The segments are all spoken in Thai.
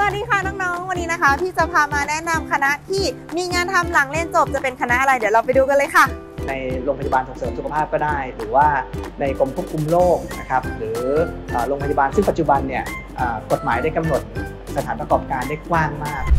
วัสดีค่ะน้องๆวันนี้นะคะพี่จะพามาแนะนำคณะที่มีงานทำหลังเรียนจบจะเป็นคณะอะไรเดี๋ยวเราไปดูกันเลยค่ะในโรงพยาบาลส่งเสริมสุขภาพก็ได้หรือว่าในกรมควบคุมโรคนะครับหรือโรงพยาบาลซึ่งปัจจุบันเนี่ยกฎหมายได้กำหนดสถานประกอบการได้กว้างมาก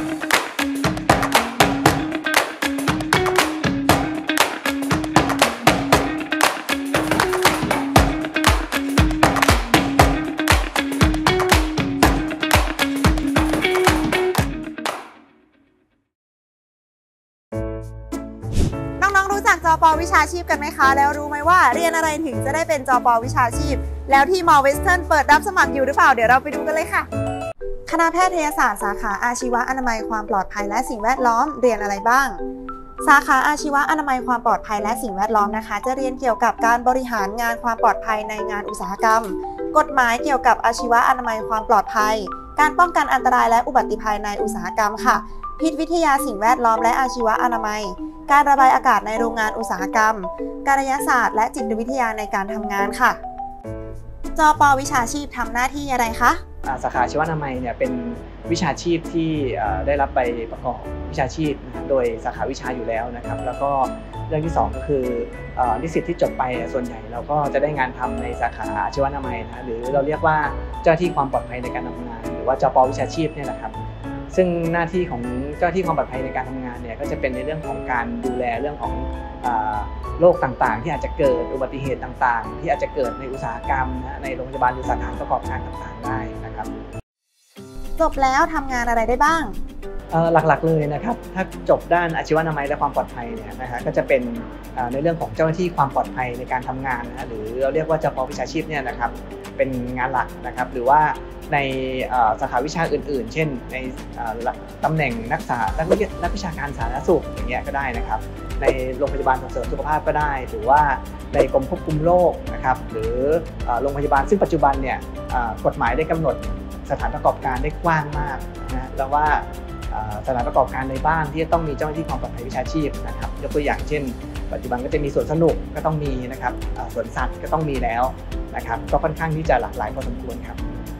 รู้จักจป.วิชาชีพกันไหมคะแล้วรู้ไหมว่าเรียนอะไรถึงจะได้เป็นจป.วิชาชีพแล้วที่มอเวสเทิร์นเปิดรับสมัครอยู่หรือเปล่าเดี๋ยวเราไปดูกันเลยค่ะคณะแพทยศาสตร์สาขาอาชีวะอนามัยความปลอดภัยและสิ่งแวดล้อมเรียนอะไรบ้างสาขาอาชีวะอนามัยความปลอดภัยและสิ่งแวดล้อมนะคะจะเรียนเกี่ยวกับการบริหารงานความปลอดภัยในงานอุตสาหกรรมกฎหมายเกี่ยวกับอาชีวะอนามัยความปลอดภัยการป้องกันอันตรายและอุบัติภัยในอุตสาหกรรมค่ะพิษวิทยาสิ่งแวดล้อมและอาชีวะอนามัยการระบายอากาศในโรงงานอุตสาหกรรมการยศาสตร์และจิตวิทยาในการทำงานค่ะจป.วิชาชีพทำหน้าที่อะไรคะสาขาอาชีวะอนามัยเนี่ยเป็นวิชาชีพที่ได้รับใบประกอบวิชาชีพโดยสาขาวิชาอยู่แล้วนะครับแล้วก็เรื่องที่2ก็คือนิสิตที่จบไปส่วนใหญ่เราก็จะได้งานทำในสาขาอาชีวะอนามัยนะหรือเราเรียกว่าเจ้าหน้าที่ความปลอดภัยในการทำงานหรือว่าจป.วิชาชีพเนี่ยแหละครับซึ่งหน้าที่ของเจ้าหน้าที่ความปลอดภัยในการทำงานเนี่ยก็จะเป็นในเรื่องของการดูแลเรื่องของโรคต่างๆที่อาจจะเกิดอุบัติเหตุต่างๆที่อาจจะเกิดในอุตสาหกรรมในโรงพยาบาลหรือสถานประกอบการต่างๆได้นะครับจบแล้วทำงานอะไรได้บ้างหลักๆเลยนะครับถ้าจบด้านอาชีวะอนามัยและความปลอดภัยเนี่ยนะฮะก็จะเป็นในเรื่องของเจ้าหน้าที่ความปลอดภัยในการทำงานนะหรือเราเรียกว่าจป.วิชาชีพเนี่ยนะครับเป็นงานหลักนะครับหรือว่าในสาขาวิชาอื่นๆเช่นในตำแหน่งนักวิชาการสาธารณสุขอย่างเงี้ยก็ได้นะครับในโรงพยาบาลส่งเสริมสุขภาพก็ได้หรือว่าในกรมควบคุมโรคนะครับหรือโรงพยาบาลซึ่งปัจจุบันเนี่ยกฎหมายได้กำหนดสถานประกอบการได้กว้างมากนะแล้วว่าสถานประกอบการในบ้านที่จะต้องมีเจ้าหน้าที่ความปลอดภัยวิชาชีพนะครับยกตัวอย่างเช่นปัจจุบันก็จะมีสวนสนุกก็ต้องมีนะครับสวนสัตว์ก็ต้องมีแล้วนะครับก็ค่อนข้างที่จะหลากหลายพอสมควรครับ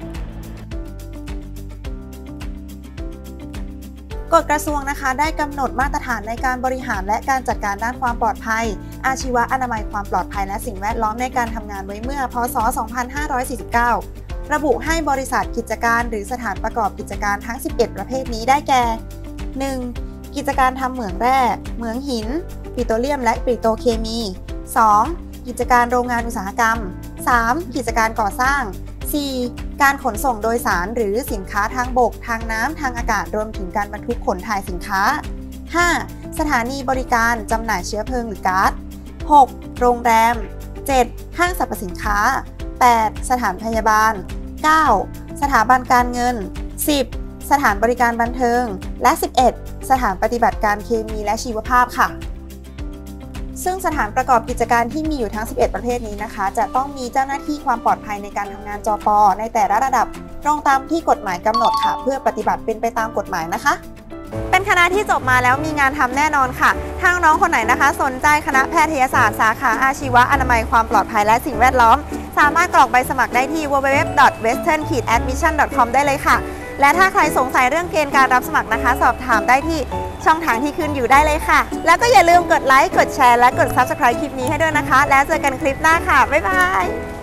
กฎกระทรวงนะคะได้กำหนดมาตรฐานในการบริหารและการจัดการด้านความปลอดภัยอาชีวะอนามัยความปลอดภัยและสิ่งแวดล้อมในการทำงานไว้เมื่อพศ 2549 ระบุให้บริษัทกิจการหรือสถานประกอบกิจการทั้ง 11 ประเภทนี้ได้แก่ 1. กิจการทำเหมืองแร่เหมืองหินปิโตรเลียมและปิโตรเคมี 2. กิจการโรงงานอุตสาหกรรม 3. กิจการก่อสร้าง 4. การขนส่งโดยสารหรือสินค้าทางบกทางน้ำทางอากาศรวมถึงการบรรทุกขนถ่ายสินค้า 5. สถานีบริการจำหน่ายเชื้อเพลิงหรือก๊าซ 6. โรงแรม 7. ห้างสรรพสินค้า 8. สถานพยาบาล 9. สถาบันการเงิน 10. สถานบริการบันเทิงและ 11. สถานปฏิบัติการเคมีและชีวภาพค่ะซึ่งสถานประกอบกิจการที่มีอยู่ทั้ง 11 ประเภทนี้นะคะจะต้องมีเจ้าหน้าที่ความปลอดภัยในการทำงานจป.ในแต่ละระดับตรงตามที่กฎหมายกำหนดค่ะเพื่อปฏิบัติเป็นไปตามกฎหมายนะคะเป็นคณะที่จบมาแล้วมีงานทำแน่นอนค่ะถ้าน้องคนไหนนะคะสนใจคณะแพทยศาสตร์สาขาอาชีวะอนามัยความปลอดภัยและสิ่งแวดล้อมสามารถกรอกใบสมัครได้ที่ www.western-admission.com ได้เลยค่ะและถ้าใครสงสัยเรื่องเกณฑ์การรับสมัครนะคะสอบถามได้ที่ช่องทางที่ขึ้นอยู่ได้เลยค่ะแล้วก็อย่าลืมกดไลค์กดแชร์และกด Subscribe คลิปนี้ให้ด้วยนะคะแล้วเจอกันคลิปหน้าค่ะบ๊ายบาย